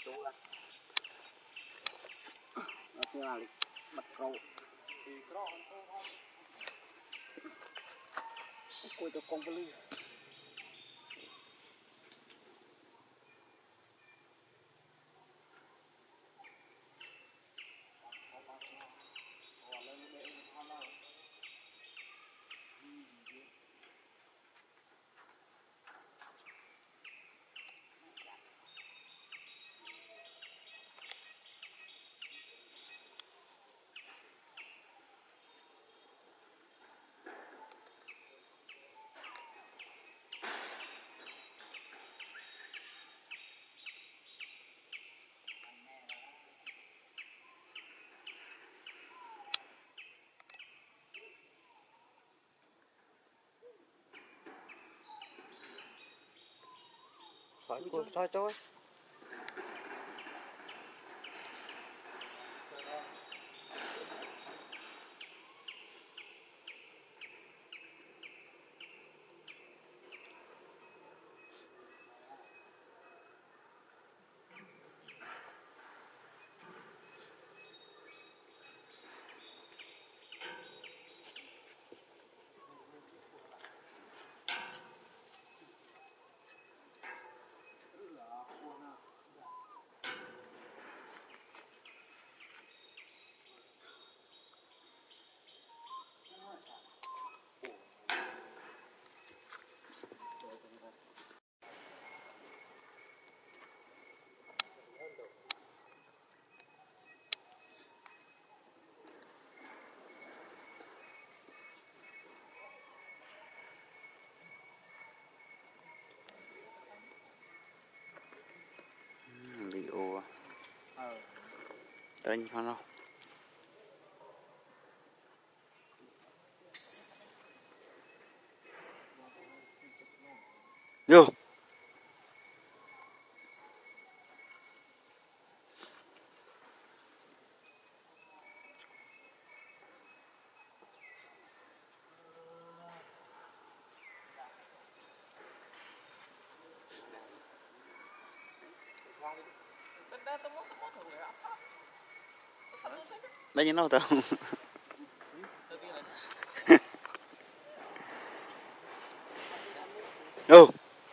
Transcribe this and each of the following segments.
là mặt cầu cối cho con vơi Hỏi cô soi trôi. Bị ồ tên con đâu vô đây như nào tao đâu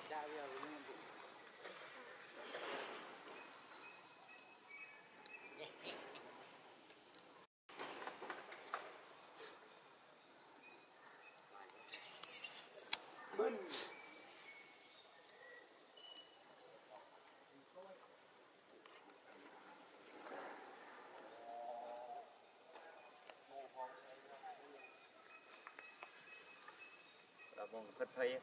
mong phật phây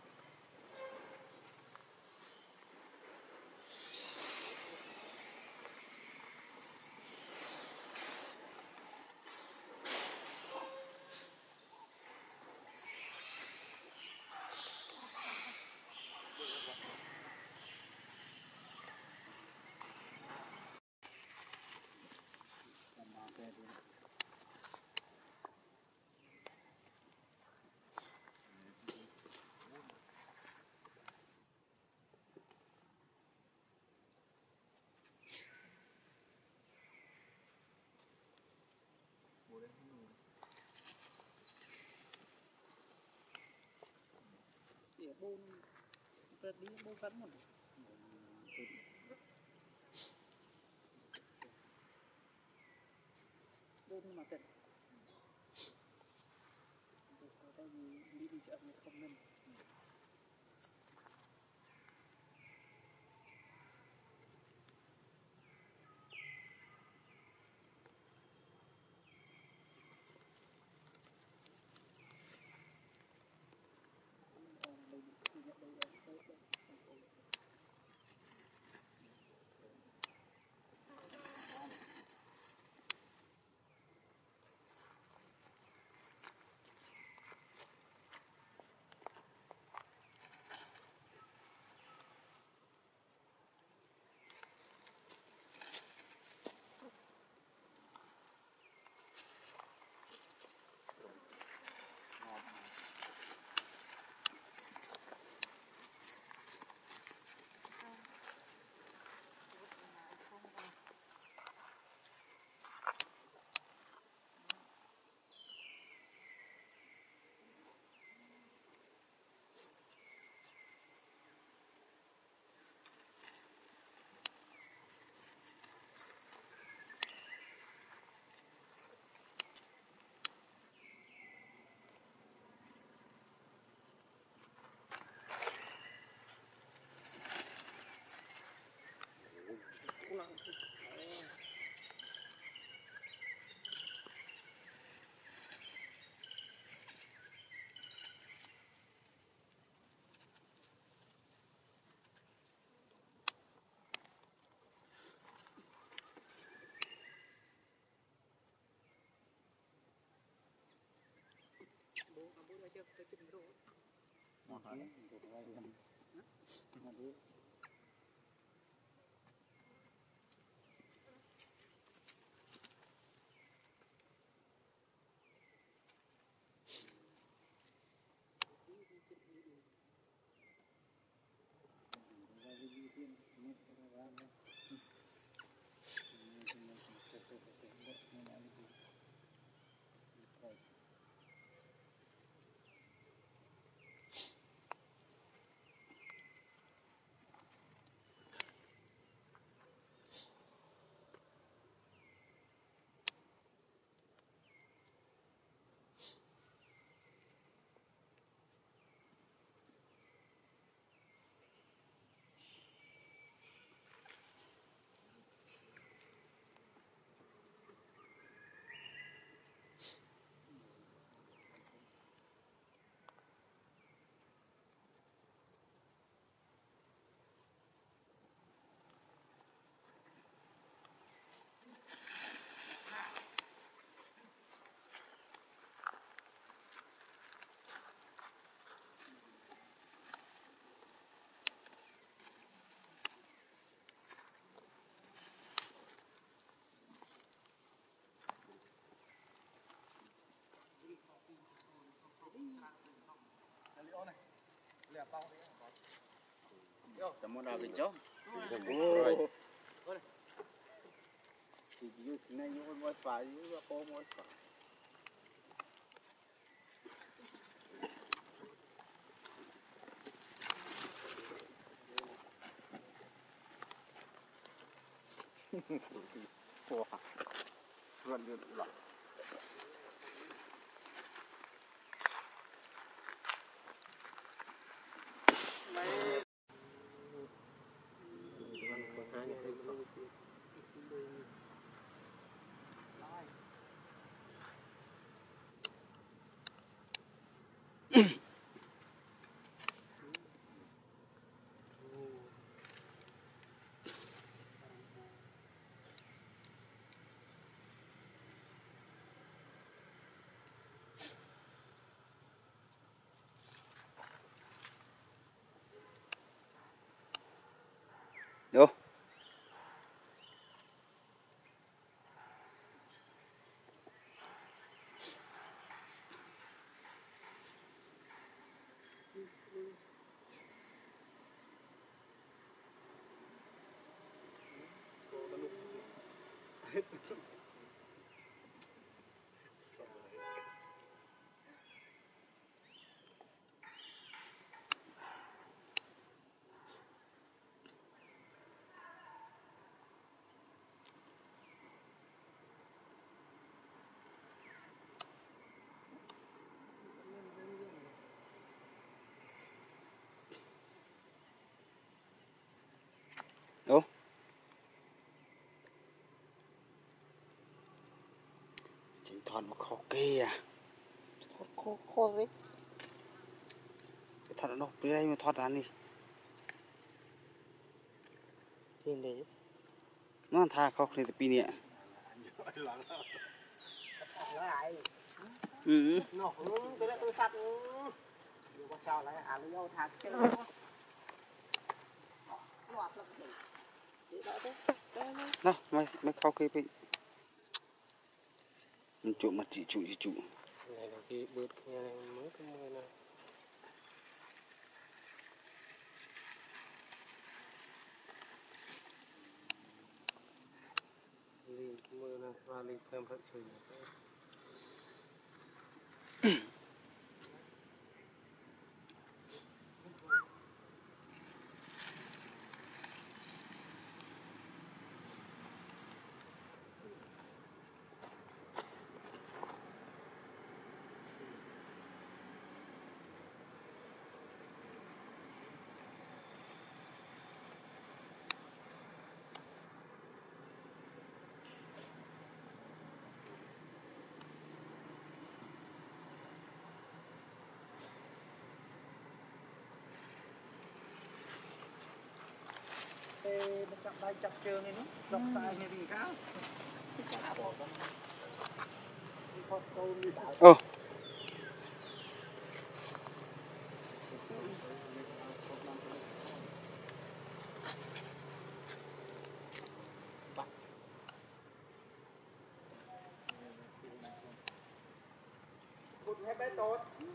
bôn đi bôn cắn một bôn mà cần đi chợ không nên Tamo na video. Video na yung wifi, ako mo wifi. Wah, keren juga. Vô. Vô. Chính thoát một khó kê à. Thoát khó đấy. Cái thoát nó đi đây mà thoát ra đi. Trên đấy. Nó tha khó thì pi nè. Ừ. Nó cái đó tôi sắt. Điều có sao lại ăn vô thắt chứ. Nào, mày khó kê bị. Trụ mặt chị trụ. Này là cái bớt nhà này mới cái mười này. Linh mưa này và linh thêm thật sự. Nó chọc đây chọc trường này nó chọc sai hay gì khác. Ồ. bé tốt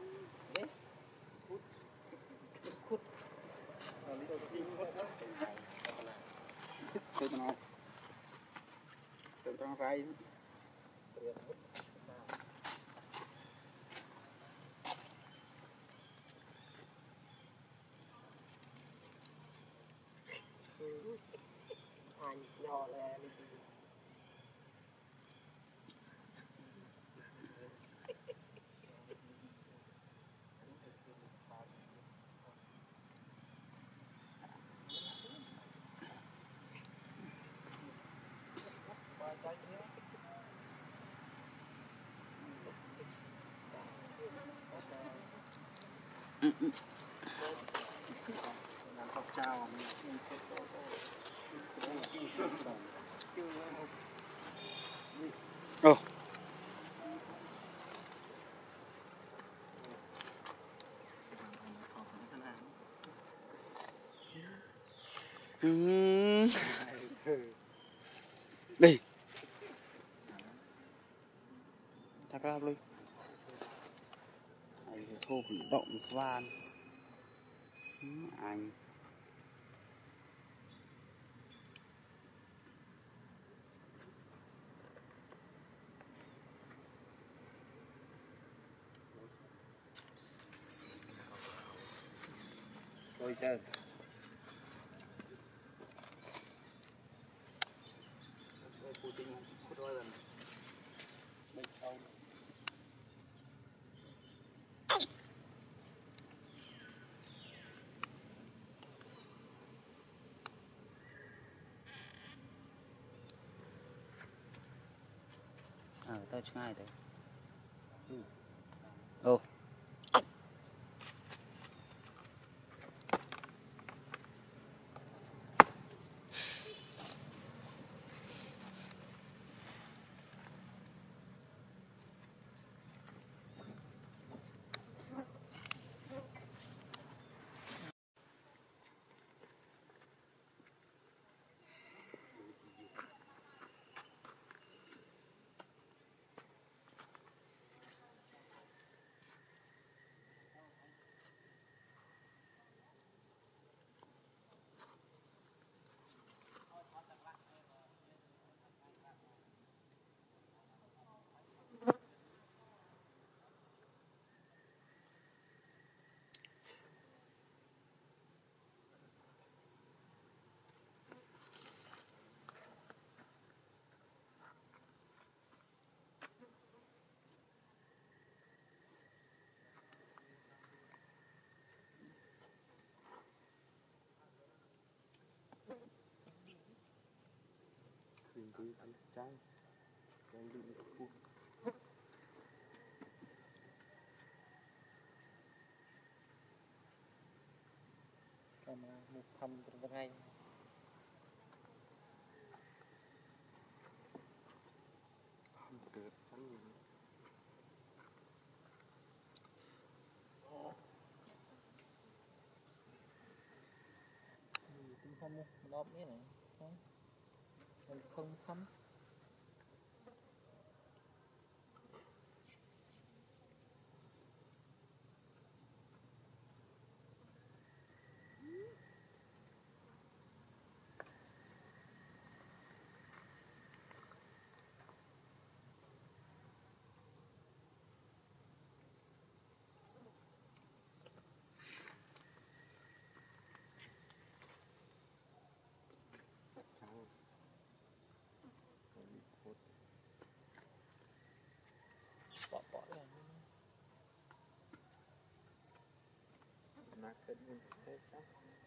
Tôi nói tôi đang ray anh nhỏ là làm học trào oh đi thật ra luôn thu động van anh rồi chơi tao ngay đấy ô một thầm từ ngày không nó biết này mình không thấm bỏ ra market mình thấy sao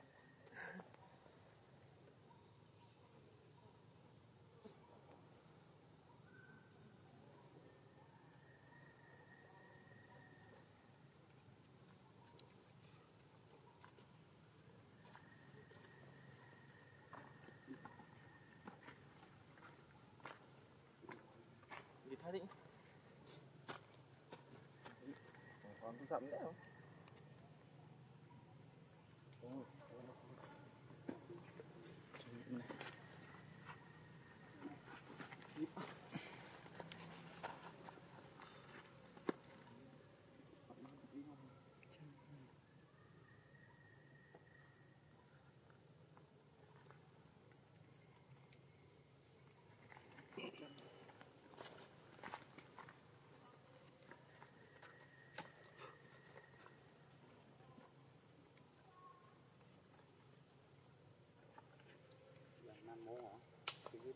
gì thôi đi còn rậm nữa không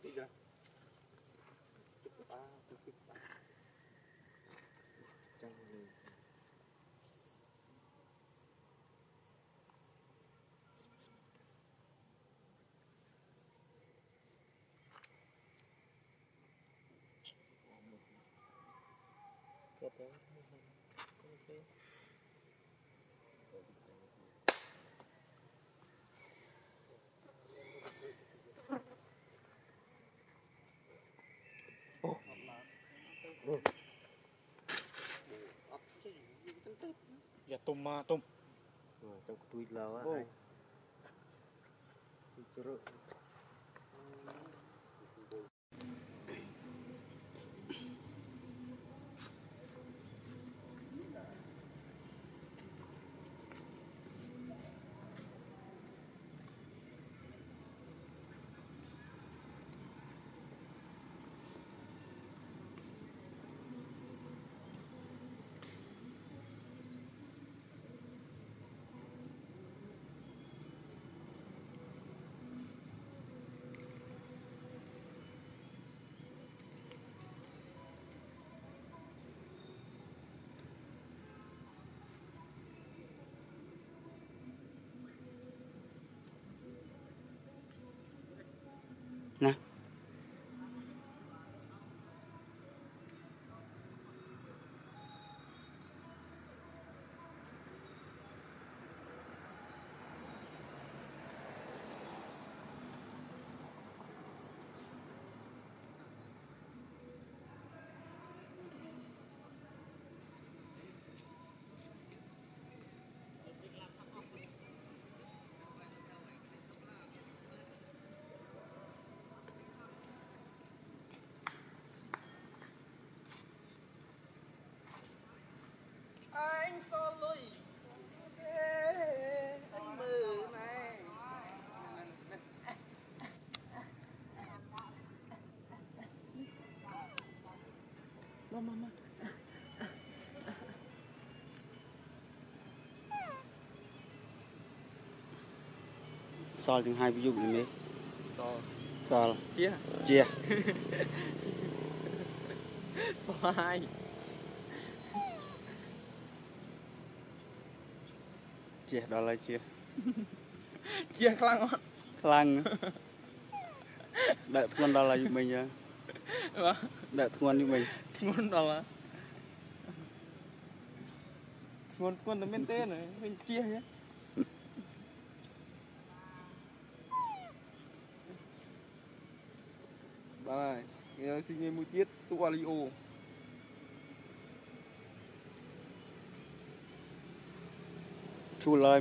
Dạ tôm mà tôm. Trong túi lâu á. Nè. Anh có lối anh mơ này mama Sao chừng hai ví dụ gì mấy? Sao? chia Chia. hai Chia đó là chia. chia khăn á Khlang. Đợi con đó là giúp mình nha. Đợi con giúp mình. ngon đó là ngon con tấm bên tên này mình chia nhé bài nghe xin nghe một tiết tua liu Chu lời.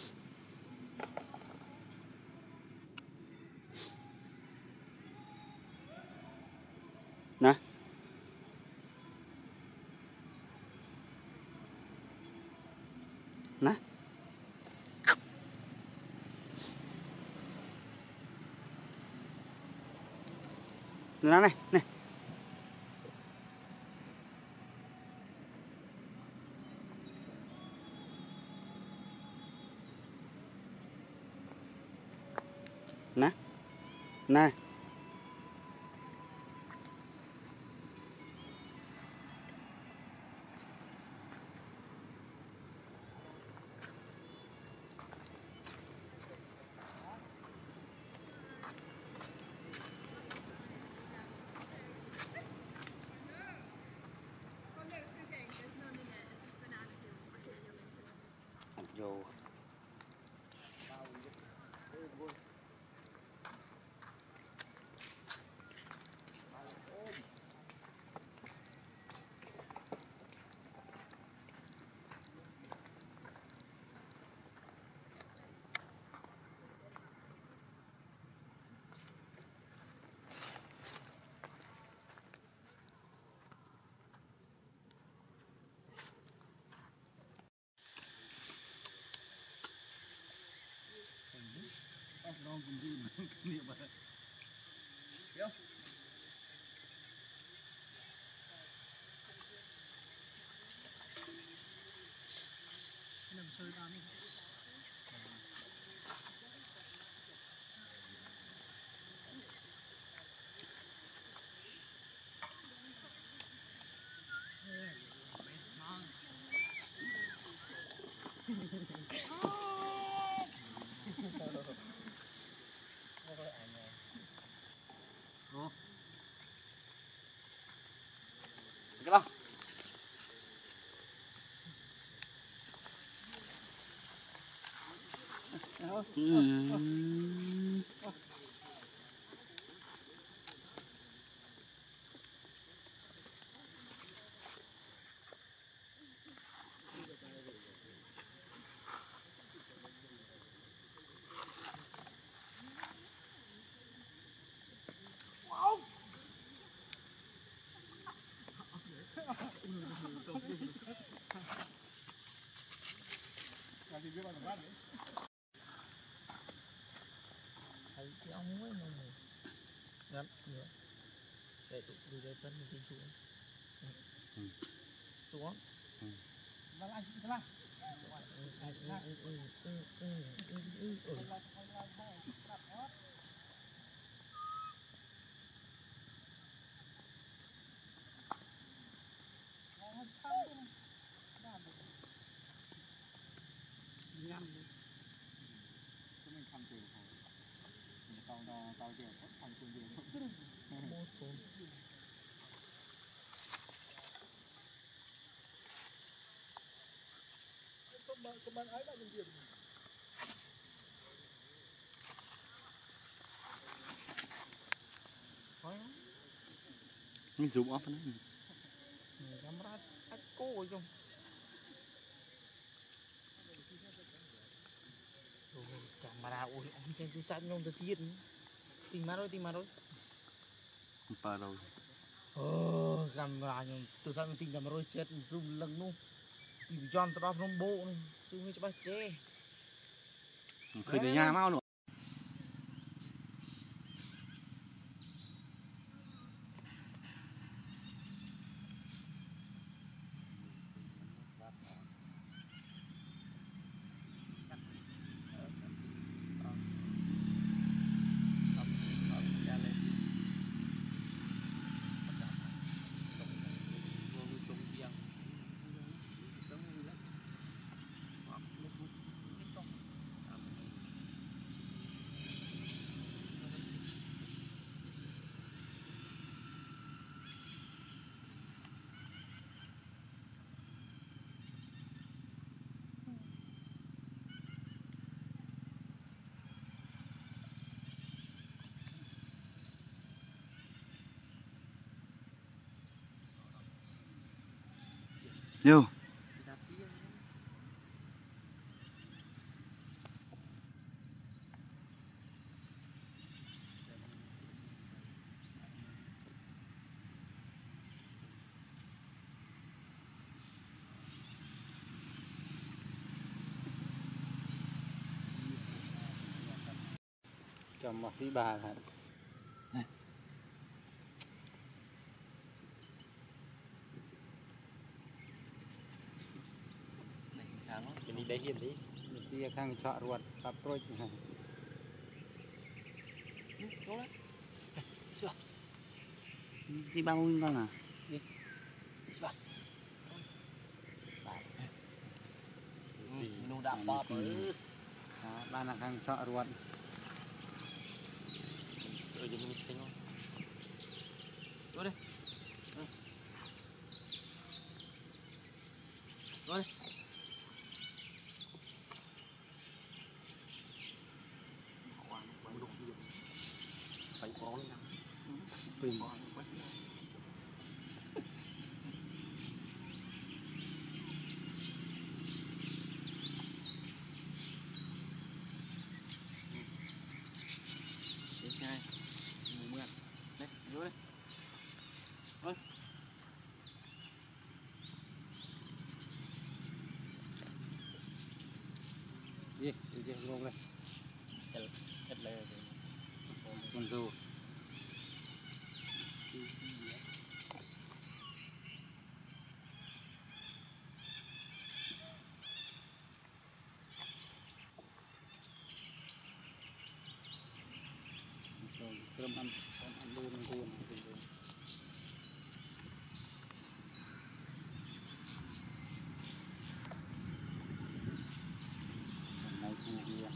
Nè. Nè. Nè này, này. Nè. Nè. Vô. thấy xe ông ấy nó ngắt nữa để tụi đi đây phân mình xuống xuống và lại thế nào tao giờ có thằng cùng gì mua số có bạn ấy là gì mình zoom off nữa camera tắt cô chung camera ôi ông trên tôi sát nhông tôi tiền tìm mà rồi ba rồi camera nhông tôi sát mình tìm camera rồi chết zoom lần luôn tìm John tôi đọc trong bộ zoom cho bác chế khởi tới nhà mau nữa Yo. Chồng bác sĩ bà hả? Ini dah hian đi. Mesti akan cak ruat approach này. Si 30 con à? Đi. Nó đã bò tới. Ban akan cak ruat. Sợ cho mình xinh không? Vô đây. Vô đây. Phải có lên nào. Pin. Đây. Mượn. Đây, vô đây. Thôi. Đi, đi luôn đây. Hết lời rồi. Con rùa. Cơm ăn luôn luôn. Này khu kia.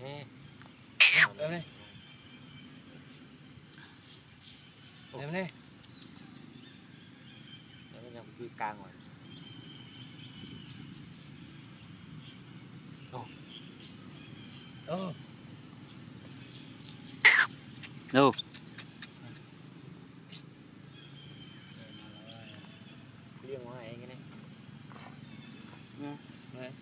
Nè. Em đây. Em đây. Nó nhầm chui càng rồi. Ồ. Đâu? Liêng ngoài cái này. Nè. Này.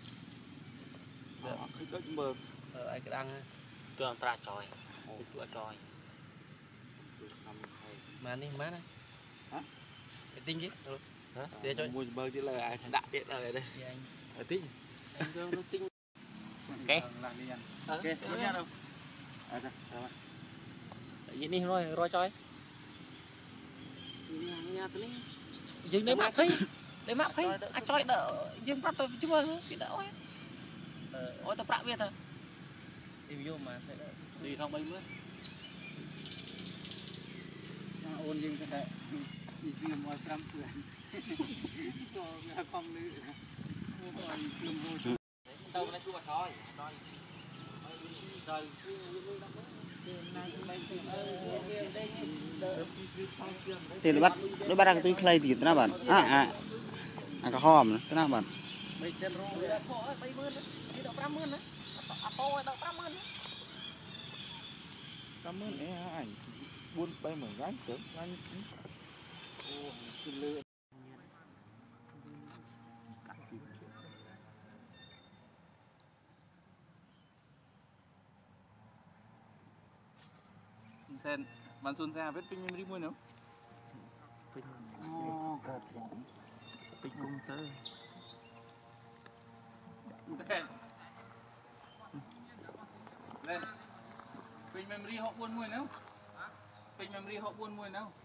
Cái đất mờ. Ai cái đăng. Tôi làm tra tròi. Tôi tròi. Mà đi má này. Hả? Cái tinh chứ. Hả? Để cho Mua bơ chứ là ai đã tiện ở đây. Dạ anh. Ở tí. Anh cho nó tinh. Ok. Ok, có nha đâu. À đây, rồi. Vậy đi rồi tròi. Nhà tới Dừng để map thấy. Để map thấy. À tròi đỡ. Dương bắt tôi chứ mà thì đỡ ấy. Ôi tao biết à. đi vô mà sẽ Đi thông bay mới. ôn dương cái đấy đi riêng ngoài trăm tuổi so với con nữ rồi riêng vô Đâu nó chua tròi. Tròi. Thì nó bắt ra cái túi clay thì nó bạn. À cái hòm thế nào bạn? mấy chân rô bay mơn đi đậu 50 nữa to đậu 50 nữa 50 ấy ảnh buôn bay mở gánh chứ anh lừa sen bạn xuân ra biết pin đi mua nữa pin công tơ lên pin memory họ buôn mua nữa pin memory họ buôn mua nữa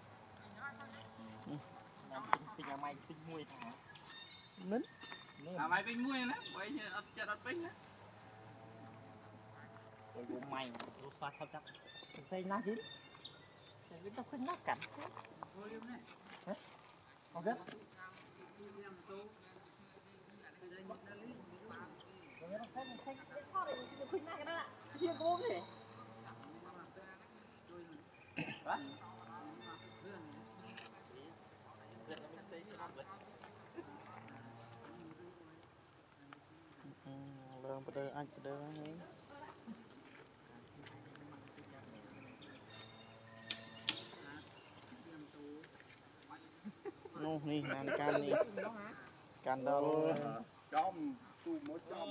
Pin nhà mày pin muôi thả. nín mày pin mua nữa vậy chợ đặt pin nữa Ủa mày nó phát sao chắc. Xây nát chứ. Cái tao khuyên nát cảnh. Hả? Ok. anh pada ni nô ni nan can ni can đó luôn trong tu mỗi trong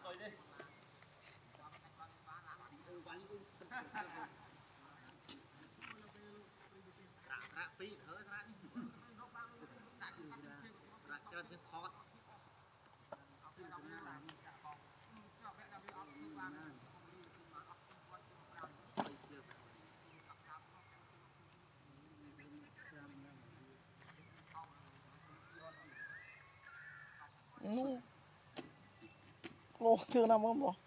lô chưa nào mà bỏ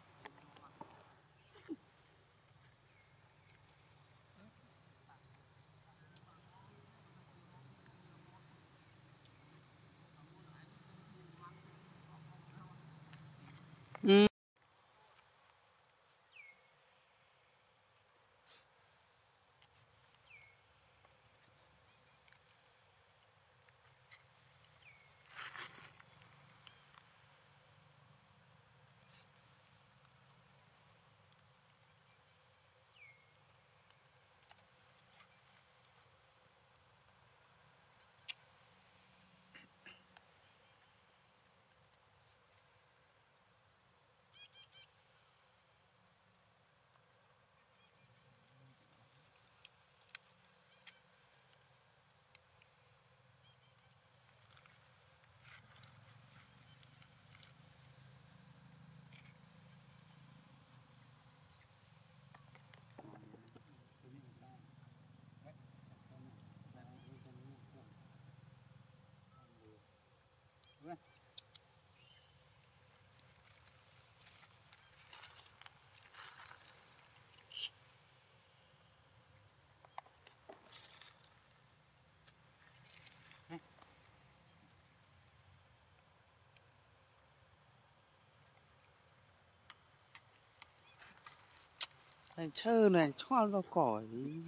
Thành trơ này cho nó cỏ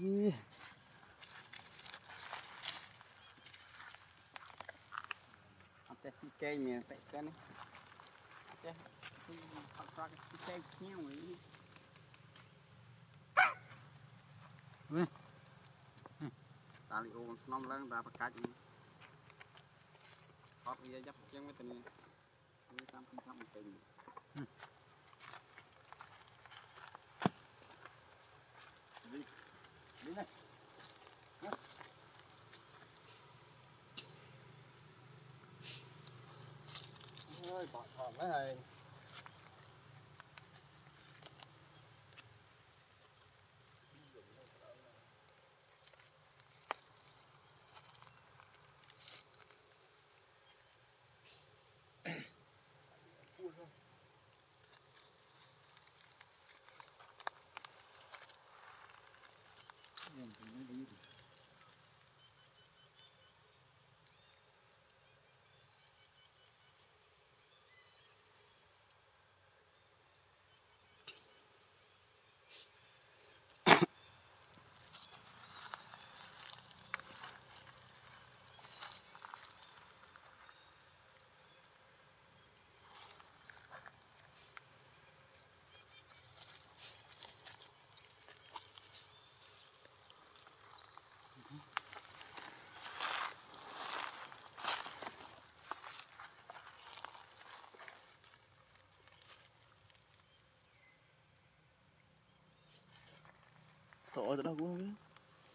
Hãy subscribe cho kênh Ghiền Mì Gõ để không bỏ ơi bỏ thỏm cái này sổ ở đâu cũng không biết.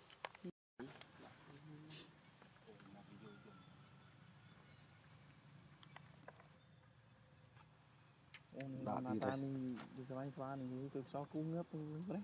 Mà ta mình đi cái bánh xoa này thì cho cú ngớp đấy.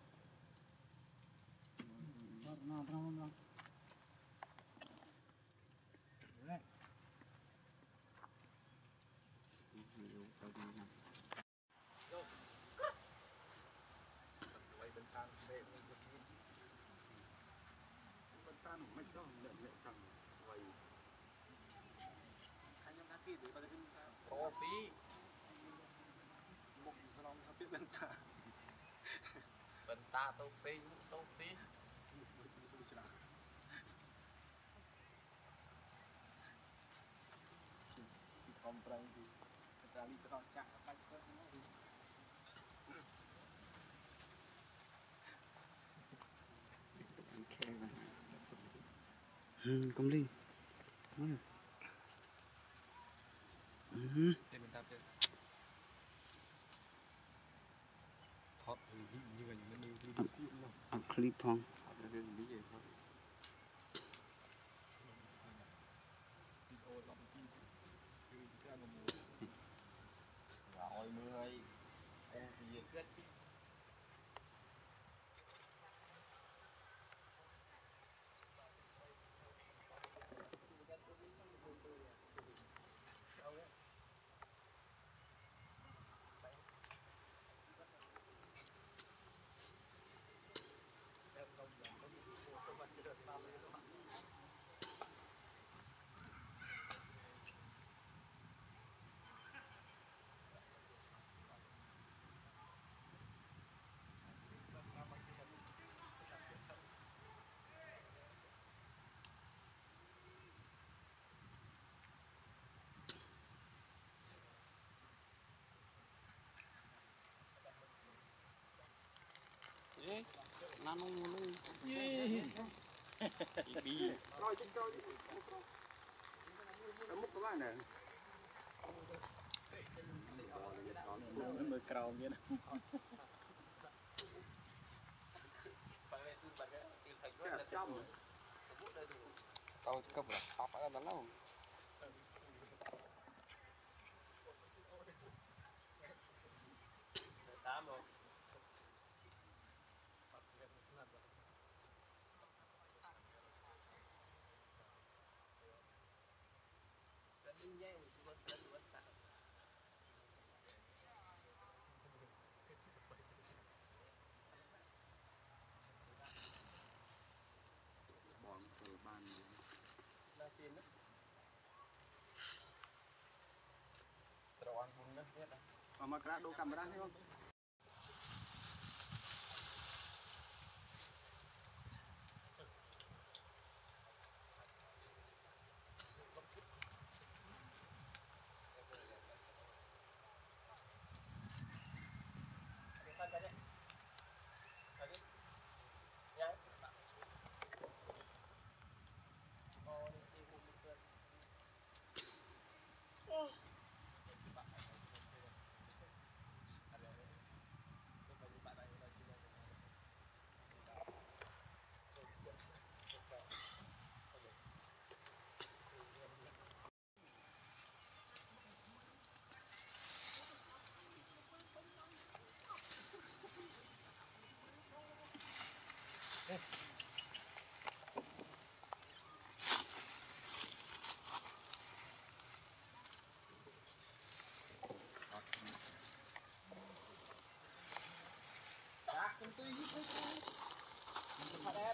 ta tô tí comprei kita lihat orang cak apa itu Công linh thoát như vậy nó đi clip phong rồi mười em thì kết nano luôn rồi chứ coi ở mức các bạn này Mới cầu như thế. trong tao cấp là tao phải là lâu mà cái đồ camera thấy không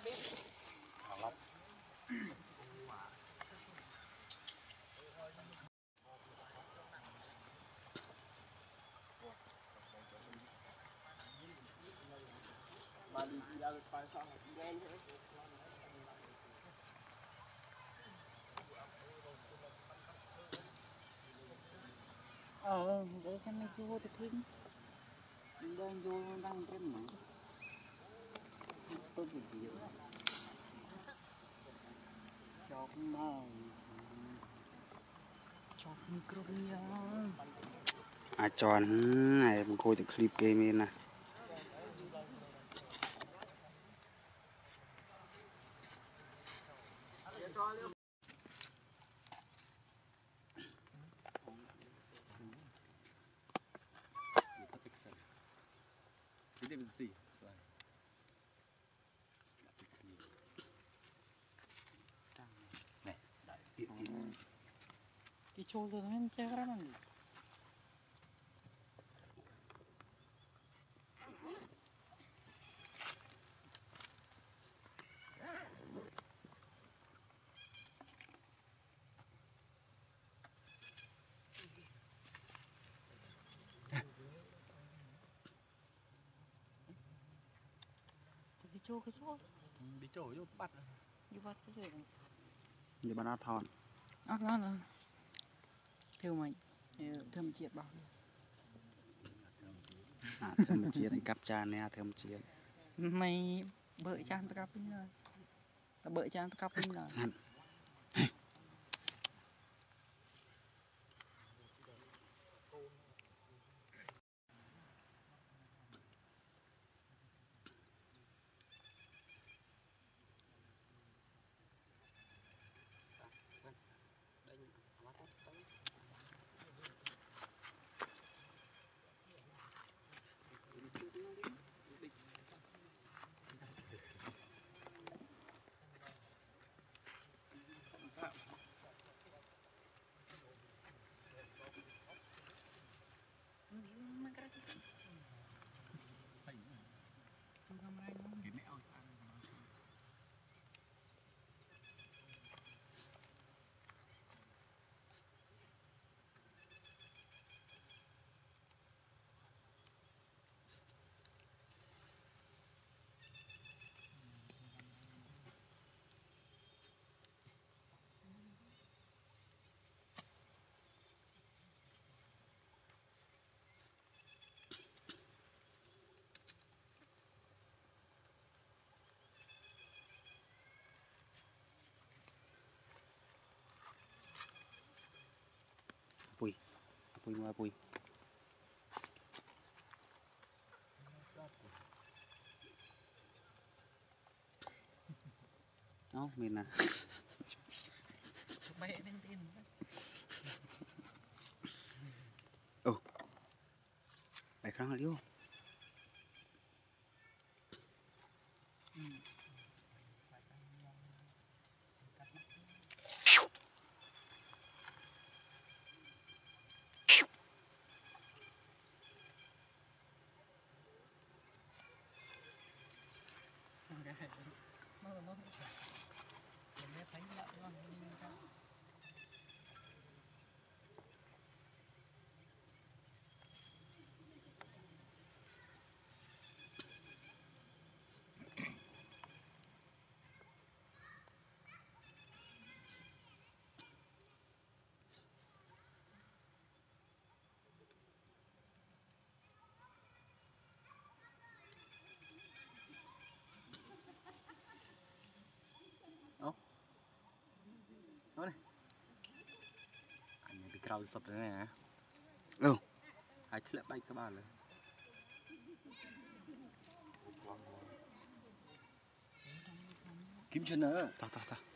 để cho mình vô thì thinh mình đang vô đang trên mà tôi bị gì cho màu cho micro à tròn này mình coi từ clip game nè cái chô rồi nó che ra mà cái chô bị trổi vô bắt như vậy cái gì như bạn thon ác ngon rồi theo mày thơm chiết bảo thơm chiết anh cắp cha nè thơm chiết mày bợi chan tao cắp rồi bợi chan tao cắp rồi Pui ngoài pui nó mình nè bay lên tin bài khăn là điêu anh bị trao sập thế này hả? Ai thích lại bay các bạn rồi. kiếm chân nữa ta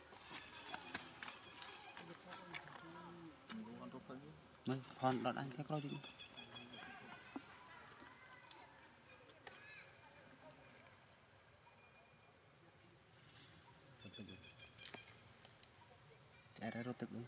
mày còn đợt anh theo coi chứ chạy ra rồi tự luôn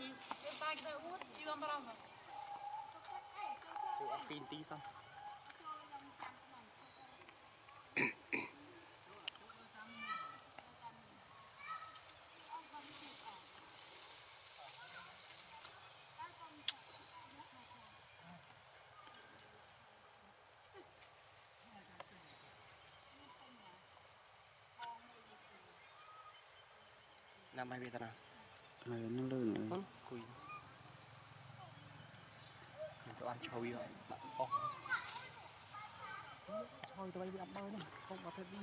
pin tí xong làm bài về tao nào mày nó lươn rồi cùi mình tụi ăn chơi rồi bạn con thôi tụi bay đi ăn bơi này không có thể đi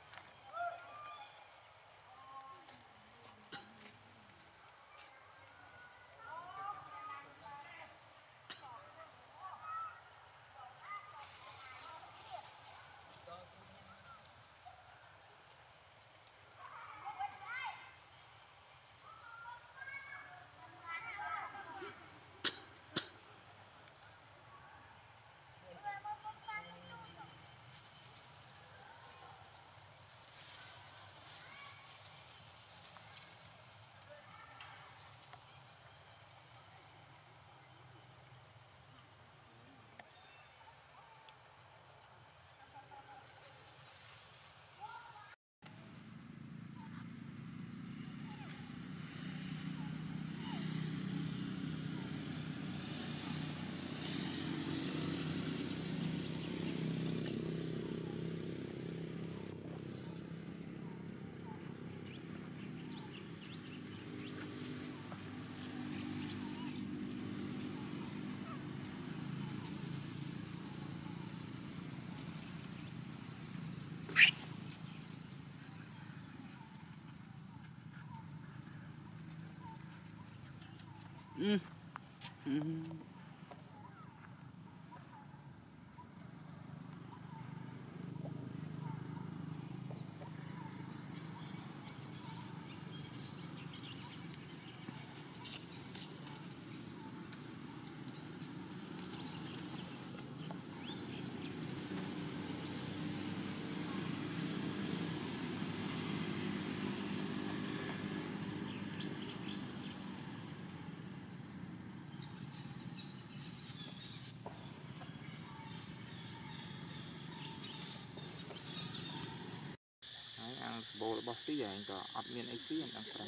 ăn bồ là bò xí vậy anh ấp miên ấy xí anh ăn phần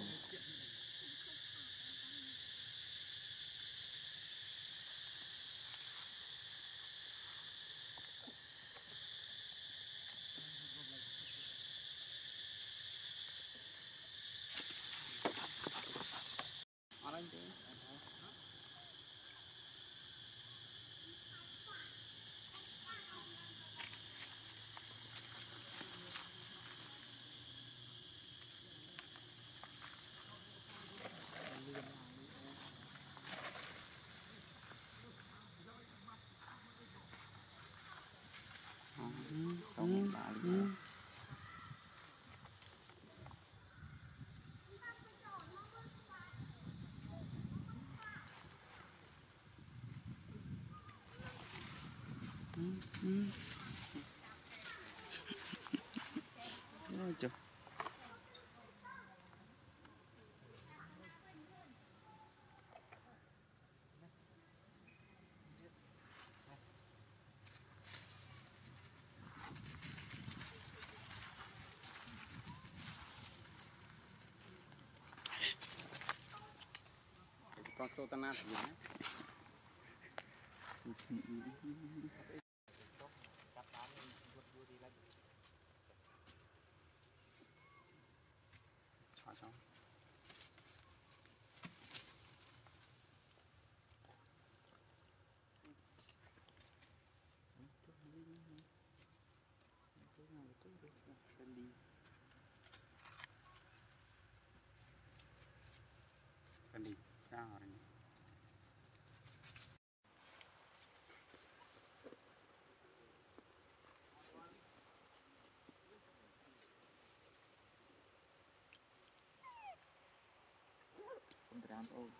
chưa con số tân áp gì nhé chọn xong cần đi sao rồi không thể ăn ôi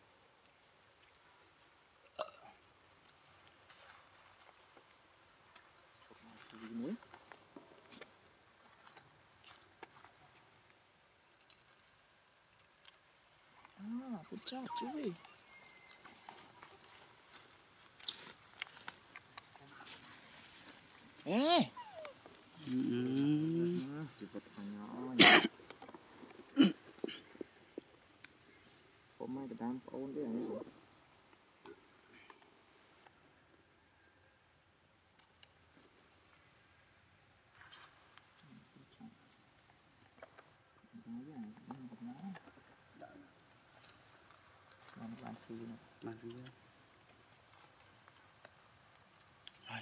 gì muối Chào chú ơi. Ê. Chỉ vật nhỏ có mấy cái đám ôn đấy anh ấy. Bạn xì này. Bạn xì. Rồi.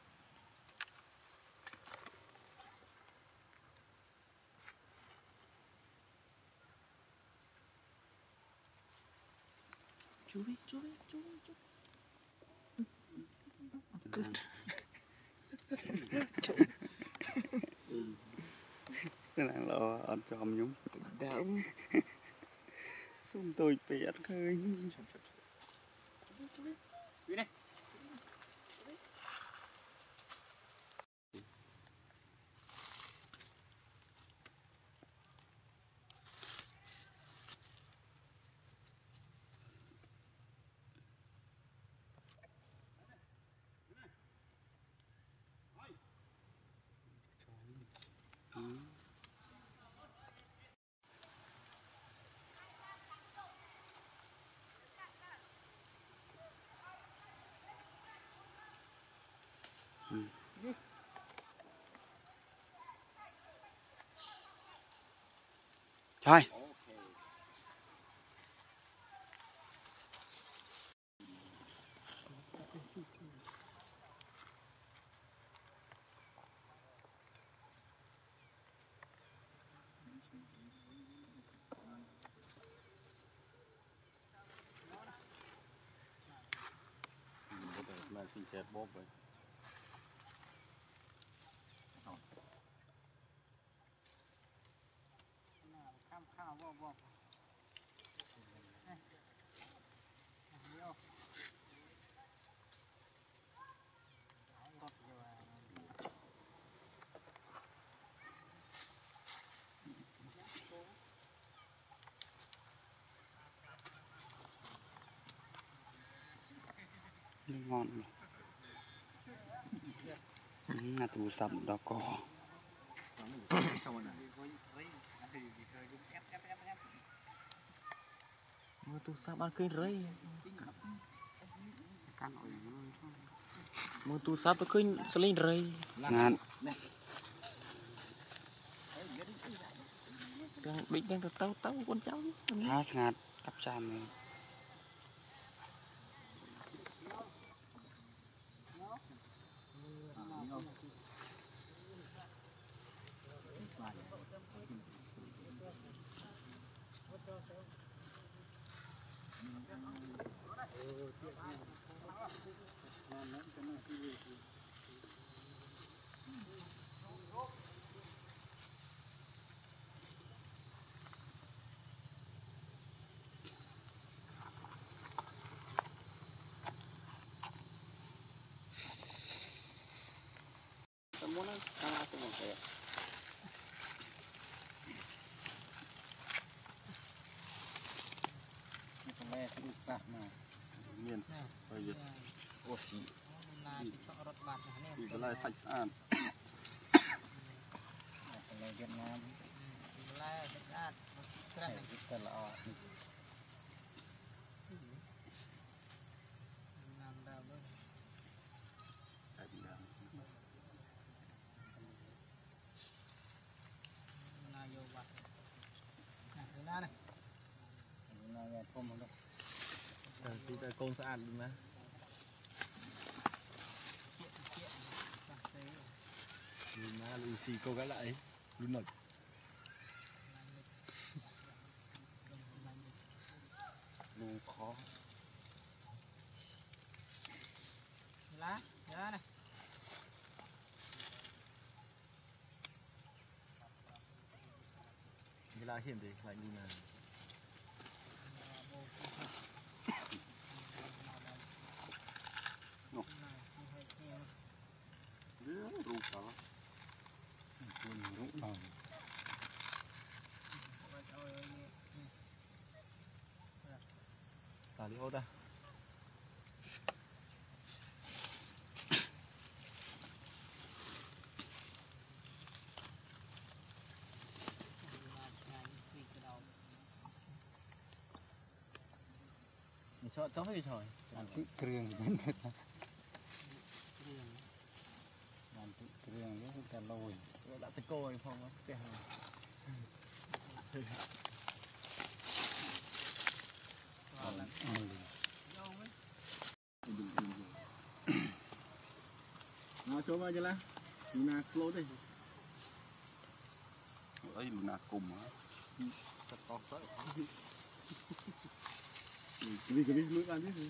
Chú đi. Cái này là anh chòm nhúng. Đám. Xung tôi bẹt khơi. Đi đây. Thôi. Mà xin chết bốp vậy. Khao vô. Ngon. Là tủ sầm đó có. Mưa tu sắp ăn cây rây. Mưa tu sắp nó khơi lên rây. Ngàn. Định đang tao con cháu. Khá ngạt cặp chàm này. Muốn nó sang ra một cái. Con lê cũng tạm mà. Nhiên. Bây giờ. Ô xí. Thì cái này sạch ăn. Con lê Việt Nam. Lê Việt Nam. Cái này rất là o. Thì ta con sẽ ăn được mà. Nhìn mà Lucy cô gái lại luôn nực. Luôn khó. Lá, giá này. Cái lá hiện thì lại như là Rú đó. Rú đó. vô ta cho cháu đi rồi làm tự trường đến hết làm tự trường đấy hết cả lồi đã sẽ coi không á cái hàng nó chỗ bao nhiêu lá Luna Close đây ấy Luna cùng á thật con tới cái gì mới ăn biết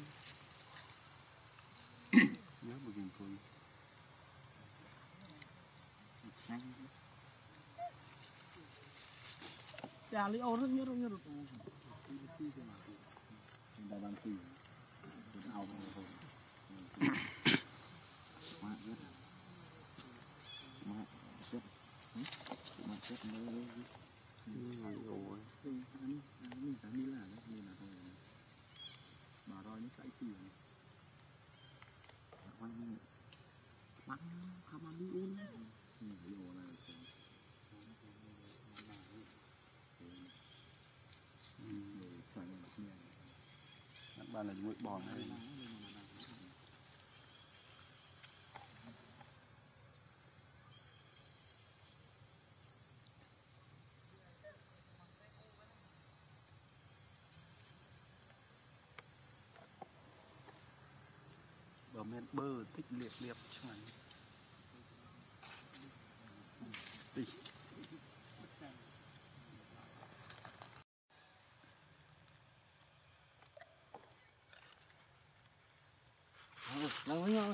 nhớ một nghìn thôi chả lấy ô rất nhớ rồi đã đang tùy ao rồi mà rất mà chết mới rồi anh đi là thôi bà rồi nó chạy tiền quanh bắn hàm đi uống vô là bạn là mũi bòn hay bờ men bơ thích liệp liệp chẳng đi lâu rồi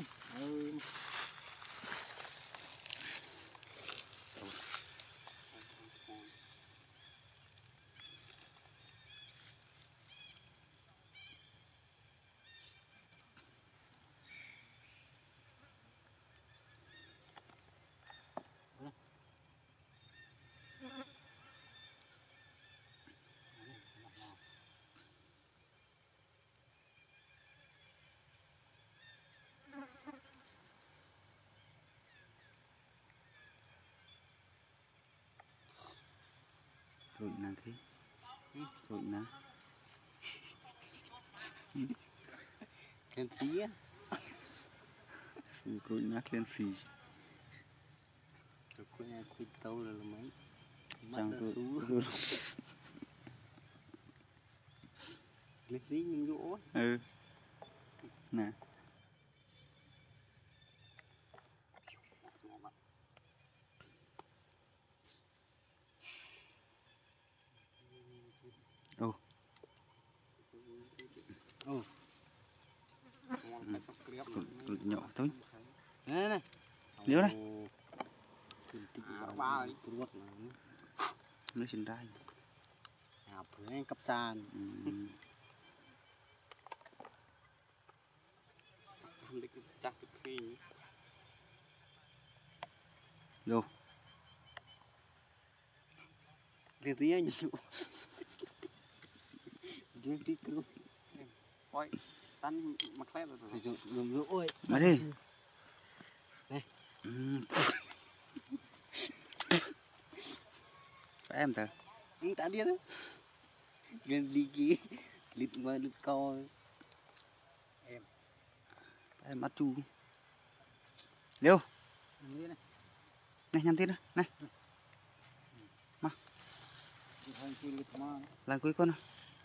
rồi nè thế rồi nè kèn xí á rồi nè khen xì rồi quên quên tàu là mấy chẳng rồi lấy xí nhưng vô ừ nè ô nhậu thôi nè nè liếu đây ba nó xin ra học với cấp tràn chắc khi vô cái gì anh chịu cái tí cứ ôi tan mặc phép rồi thì dùng ôi mà đi này em tờ ta đi đó gần đi kia lít mà lít co em bắt chu liêu này này nhắm tin này mà là cuối con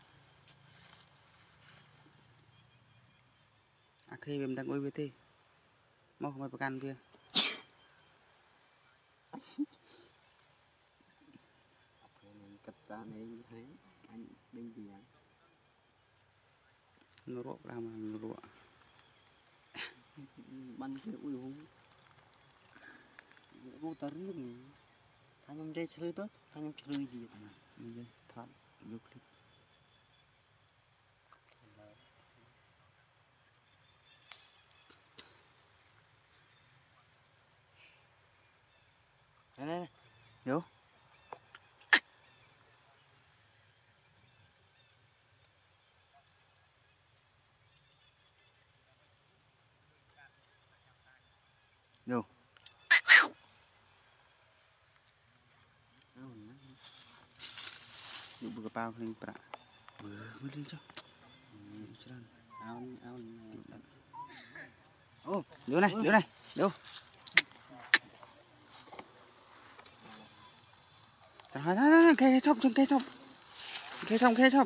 à khi em đang ngồi với tê mau không phảiประกัน kia cấp tràn này thấy anh đinh gì anh nó rộ ra mà nó rộ bắn cái ui hú vô tớ nước này anh em chơi chơi tốt anh em chơi gì đây thoát vô clip này vô bữa bao lên bạ bữa mới lên cho chân áo ô lửa này đâu thôi cây chọc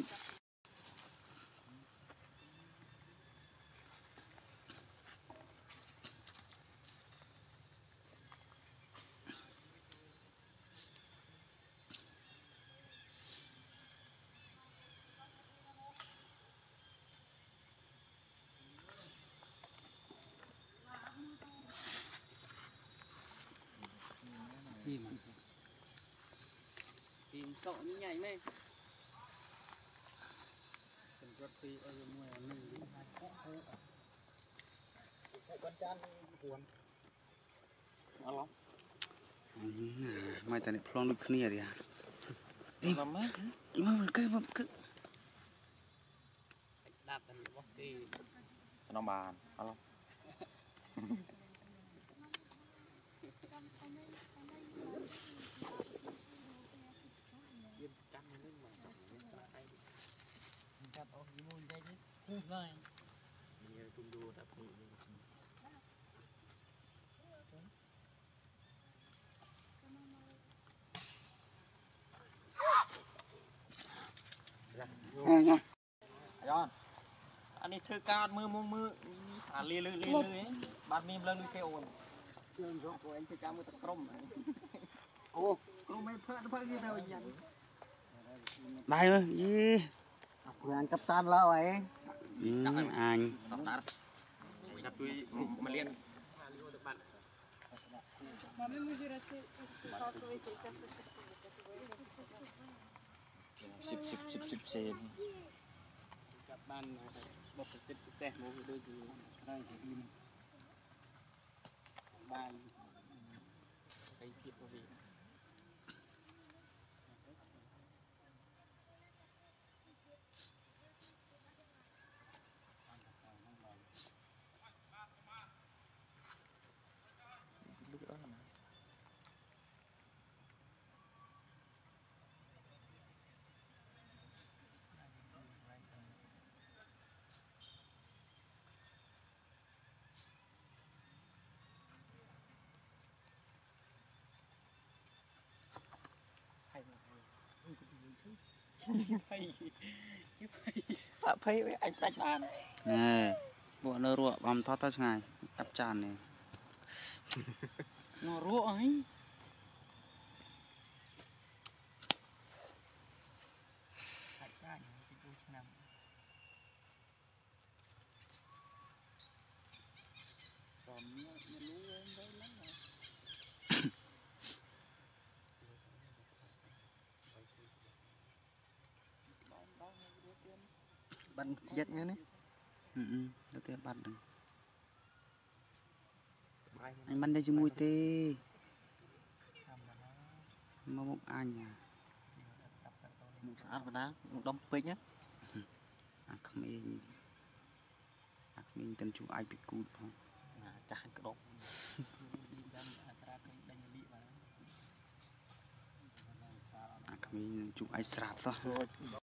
tìm cậu như nhảy mê cần rất phi ở ngoài mình con chan buồn lắm mày ta này plong được kia đi à tìm mà mấy mà cứ đạp thành bóc đi nó bàn alo cắt ống gì muốn dây đi rồi nhiều xung đột đập John anh đi thưa cao mưa à lê bạn mìm lên cái ồn trường gió của anh thưa cao mưa tập crom ô crom mấy phơi gì đâu dặn bài mà gì anh cấp tan lâu ấy anh đặt tôi mà liên sip sen các bạn bốc xếp xe mua đôi gì đây thì bài cái tiếp của gì lúc đó là phải với anh trách bàn nè bộ nơ ruộng băm thoát tới ngày cặp tràn này nó rủa ấy bắn chết nhá đấy nó tiếp bắt được anh bắn đây cho mùi tê mà bụng anh à một xã và đá một đống pin nhá mình tên chú ai bị cụt không chắc cái đống mình chú ai sạp thôi